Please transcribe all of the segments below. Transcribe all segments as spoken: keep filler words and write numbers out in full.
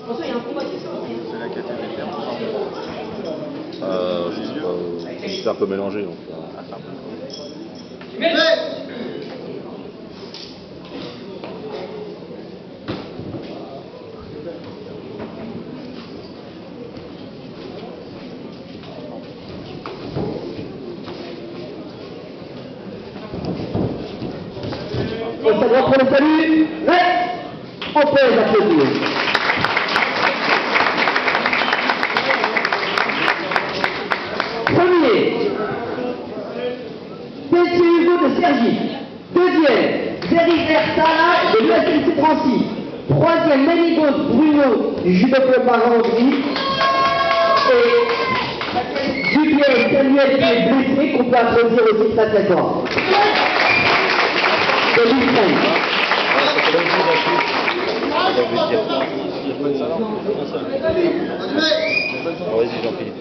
C'est la catégorie des termes. Euh, c'est un peu mélangé donc. Euh... On s'adresse pour le salut. Ouais. On peut les applaudir. Premier, Pessier Hugo de Cergy. Deuxième, Zéry Ersala de l'U S L C Francy. Troisième, Ménigos Bruno du Judo Club Marin-Hongrie. Et Dubiel Samuel qui est blessé, qu'on peut applaudir aussi très très fort. De l'Ukraine. Vas-y Jean-Philippe.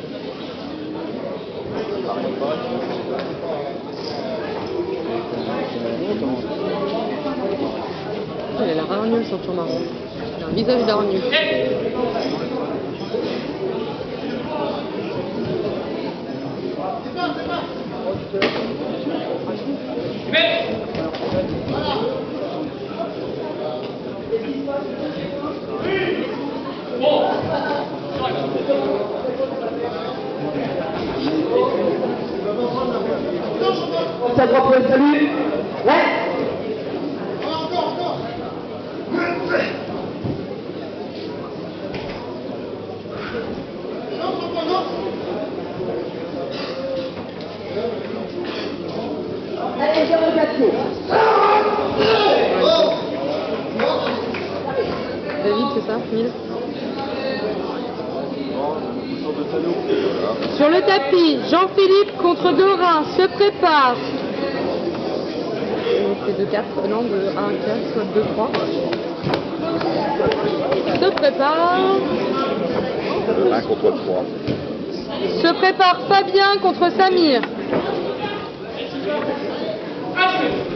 Elle a l'air hargneux, le ceinture marron. Elle a un visage d'hargneux. Ça doit pour le salut. Ouais. Allez, zéro quatre. David, c'est ça, mille. Sur le tapis, Jean-Philippe contre Dorin se prépare. C'est deux quatre, non, de un quatre, soit deux trois. Se prépare. un contre trois. Se prépare Fabien contre Samir.